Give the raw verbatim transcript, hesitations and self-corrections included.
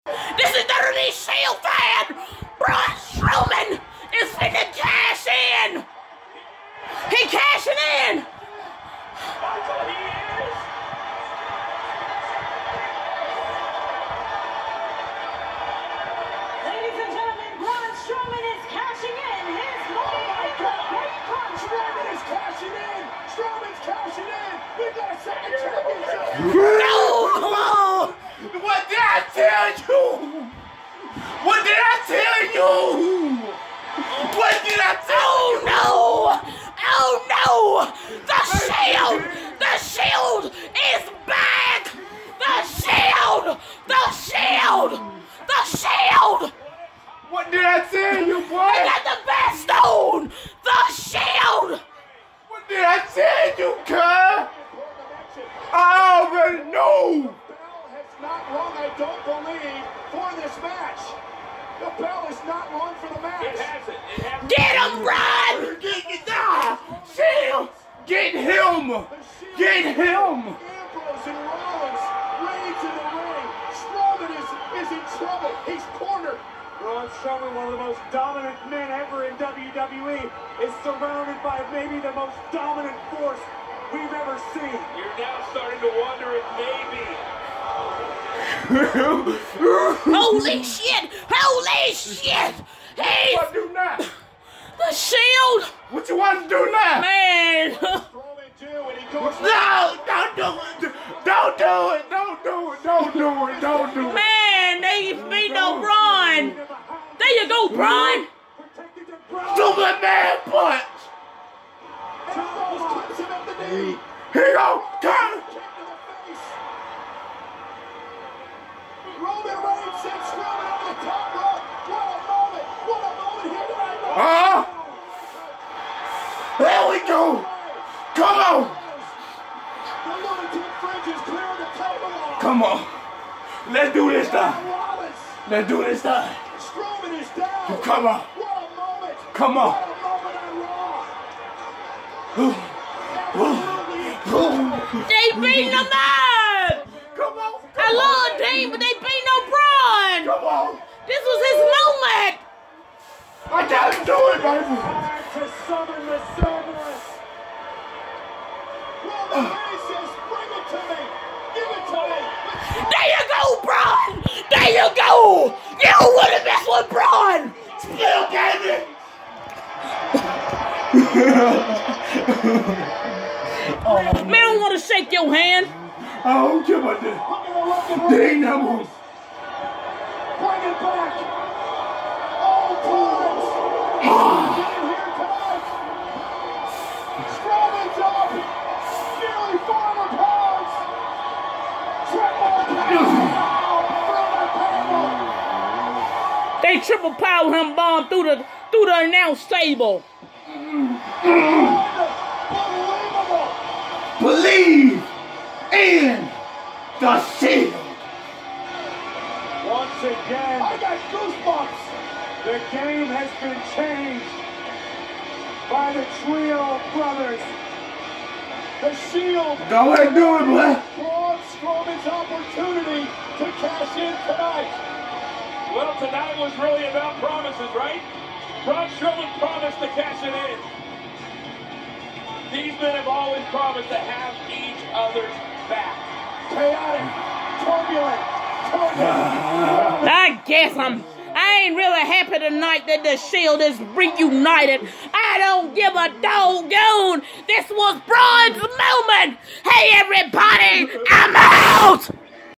This is not a Shield fan! Braun Strowman is finna cash in! He cashing in! Ladies and gentlemen, Braun Strowman is cashing in his money in the bank contract! Strowman is cashing in! Strowman's cashing in! We've got a second championship! No! What did I tell you? What did I tell you? What did I tell Oh you? no! Oh no! The Shield! The Shield is back! The Shield! The Shield! The Shield! What did I tell you, boy? We got the best on! The Shield! What did I tell you, cuz? I already know! The bell has not rung, I don't believe, for this match. The bell is not rung for the match. It hasn't. It hasn't. Get him, Braun! Get it down! Shield! Get him! Get him! Ambrose and Rollins, Reigns in the ring. Strowman is, is in trouble. He's cornered. Braun Strowman, one of the most dominant men ever in W W E, is surrounded by maybe the most dominant force we've ever seen. You're now starting to wonder if maybe. Holy shit! Holy shit! He's What do now? the Shield! What you want to do now? Man! Strowman do, and he goes. No! Don't do it! Don't do it! Don't do it! Don't do it! Don't do it! Man, they beat no Braun! There you go, Braun! Superman punch! Ambrose kicks him at the knee. Here you go! Come! Roman Reigns sends Strowman over the top rope. What a moment! What a moment here tonight! Ah! There we go! Come on! The lunatic fringe is clearing the table. Come on! Let's do this time! Let's do this time! Strowman is down! Come on! What a moment! Come on! What a moment I lost! They beat him up! Come on! I love Dean, but they beat no Braun! Come on! This was his moment! I gotta do it, baby! To summon the Cerberus. Roman Reigns says, bring it to me! Give it to me! There you go, Braun! There you go! You wouldn't mess with Braun! Still get it! Man, I don't want to shake your hand. I don't care about that. They ain't that one. Bring it back. All times. Getting here tonight. Strowman's up. Nearly four hundred pounds. Triple pound. They triple power him bomb through the through the announce table. Unbelievable. Believe in the Shield. Once again, I got goosebumps. the game has been changed by the Trio brothers. The Shield. Go ahead and do it, boy. Braun Strowman's opportunity to cash in tonight. Well, tonight was really about promises, right? Braun Strowman promised to cash it in. These men have always promised to have each other's back. Chaotic, turbulent, turbulent. I guess I'm. I ain't really happy tonight that the Shield is reunited. I don't give a doggone. This was Braun's moment. Hey, everybody, I'm out.